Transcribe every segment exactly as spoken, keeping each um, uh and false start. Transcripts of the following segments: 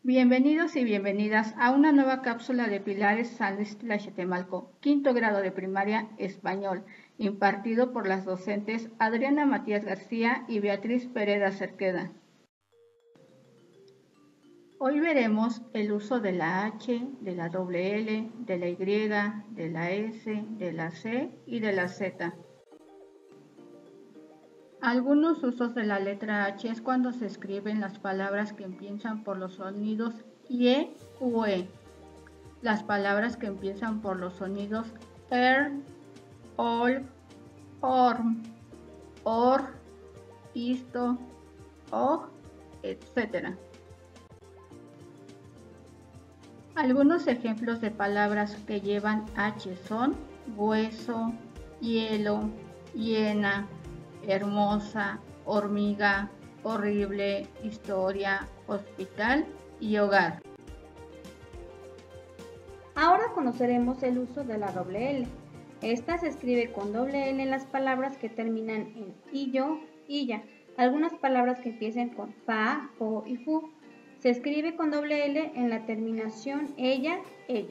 Bienvenidos y bienvenidas a una nueva cápsula de Pilares San Luis Tlaxetemalco, quinto grado de primaria español, impartido por las docentes Adriana Matías García y Beatriz Pereda Cerqueda. Hoy veremos el uso de la H, de la doble L, de la Y, de la S, de la C y de la Z. Algunos usos de la letra H es cuando se escriben las palabras que empiezan por los sonidos IE u E. Las palabras que empiezan por los sonidos ER, OL, ORM, OR, ISTO, OG, etcétera. Algunos ejemplos de palabras que llevan H son hueso, hielo, hiena, hermosa, hormiga, horrible, historia, hospital y hogar. Ahora conoceremos el uso de la doble L. Esta se escribe con doble L en las palabras que terminan en illo, illa. Algunas palabras que empiecen con fa, fo y fu. Se escribe con doble L en la terminación ella, ella.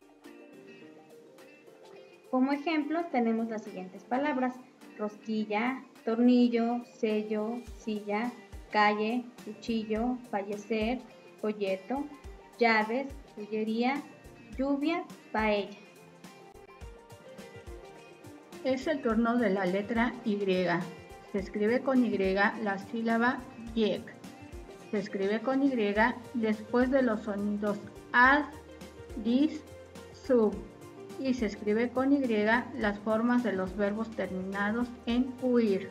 Como ejemplos tenemos las siguientes palabras: rosquilla, tornillo, sello, silla, calle, cuchillo, fallecer, folleto, llaves, joyería, lluvia, paella. Es el turno de la letra Y. Se escribe con Y la sílaba yec. Se escribe con Y después de los sonidos ad, dis, sub. Y se escribe con Y las formas de los verbos terminados en huir.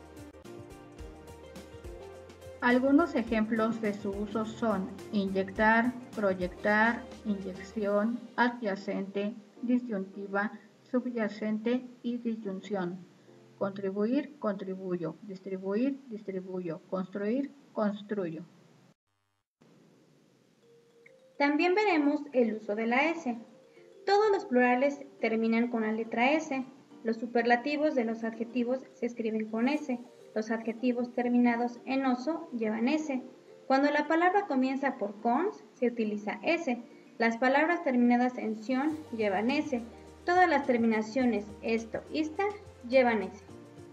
Algunos ejemplos de su uso son inyectar, proyectar, inyección, adyacente, disyuntiva, subyacente y disyunción. Contribuir, contribuyo. Distribuir, distribuyo. Construir, construyo. También veremos el uso de la S. Todos los plurales terminan con la letra S. Los superlativos de los adjetivos se escriben con S. Los adjetivos terminados en oso llevan S. Cuando la palabra comienza por cons, se utiliza S. Las palabras terminadas en ción llevan S. Todas las terminaciones esto, ista llevan S.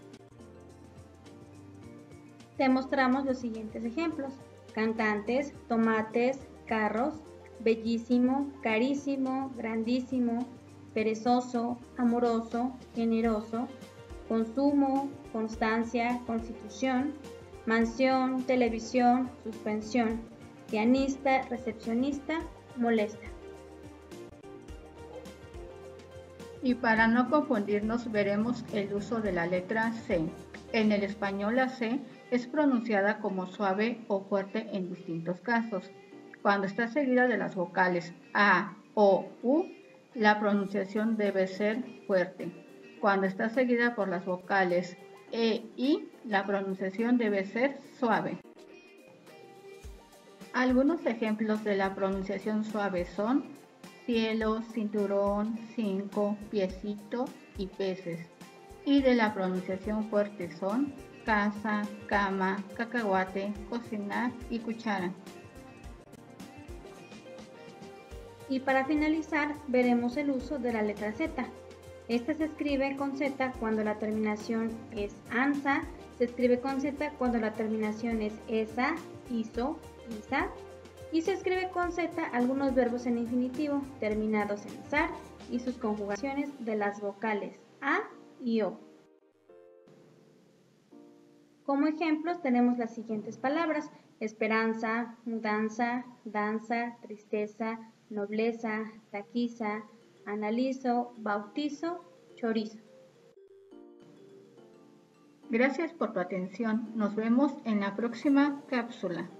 Te mostramos los siguientes ejemplos: cantantes, tomates, carros, bellísimo, carísimo, grandísimo, perezoso, amoroso, generoso, consumo, constancia, constitución, mansión, televisión, suspensión, pianista, recepcionista, molesta. Y para no confundirnos veremos el uso de la letra C. En el español la C es pronunciada como suave o fuerte en distintos casos. Cuando está seguida de las vocales A, O, U, la pronunciación debe ser fuerte. Cuando está seguida por las vocales E, I, la pronunciación debe ser suave. Algunos ejemplos de la pronunciación suave son cielo, cinturón, cinco, piecito y peces. Y de la pronunciación fuerte son casa, cama, cacahuate, cocinar y cuchara. Y para finalizar, veremos el uso de la letra Z. Esta se escribe con Z cuando la terminación es ansa, se escribe con Z cuando la terminación es esa, iso, isa, y se escribe con Z algunos verbos en infinitivo terminados en zar y sus conjugaciones de las vocales A y O. Como ejemplos tenemos las siguientes palabras: esperanza, mudanza, danza, tristeza, nobleza, taquiza, analizo, bautizo, chorizo. Gracias por tu atención. Nos vemos en la próxima cápsula.